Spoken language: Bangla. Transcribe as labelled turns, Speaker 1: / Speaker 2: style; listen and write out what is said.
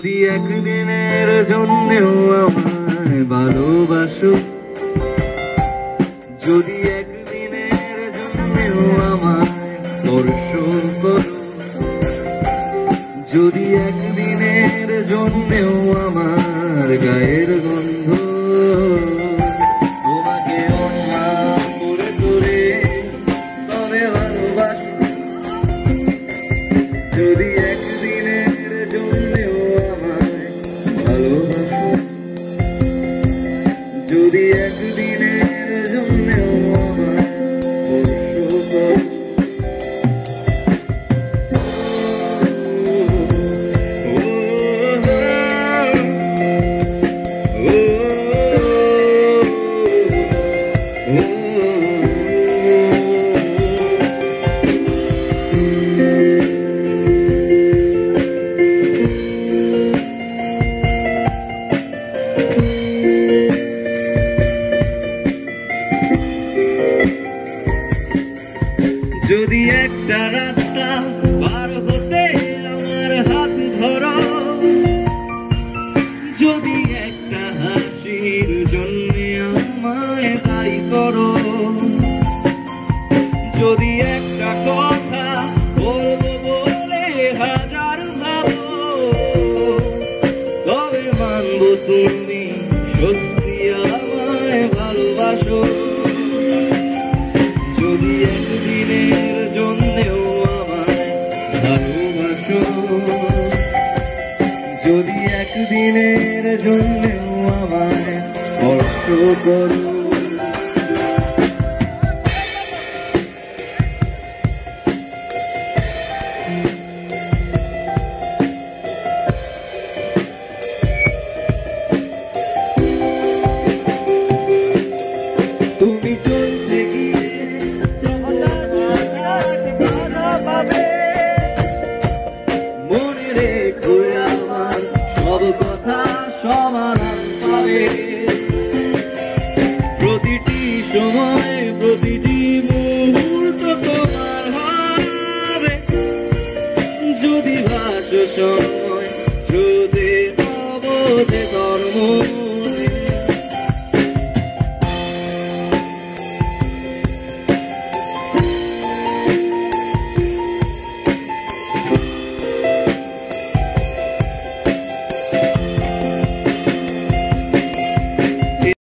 Speaker 1: একদিনের জন্যেও আমায় ভালোবাসো, যদি একদিনের জন্যেও আমায় স্পর্শ করো, যদি একদিনের জন্যেও আমার গায়ের গন্ধ তোমাকে অন্যায় করে করে তবে ভালোবাসো, যদি একদিনের জন্যেও আমায় ভালোবাসো, যদি একদিনের জন্যেও আমায় স্পর্শ করো। যদি একটা রাস্তা পার হতে আমার হাত ধরো, যদি একটা হাসির জন্য আমায় দায়ী করো, যদি একটা কথা বলবো বলে হাজার ভাবো, তবে মানবো তুমি সত্যি আমায় ভালোবাসো, যদি একদিনের জন্যেও আমায় ভালোবাসো, যদি একদিনের জন্যেও আমায় স্পর্শ করো। তুমি চলতে গিয়ে মনে রেখো আমার সব কথা সমাধান পাবে, প্রতিটি সময় প্রতিটি মুহূর্ত তোমার হবে, যদি ভাসো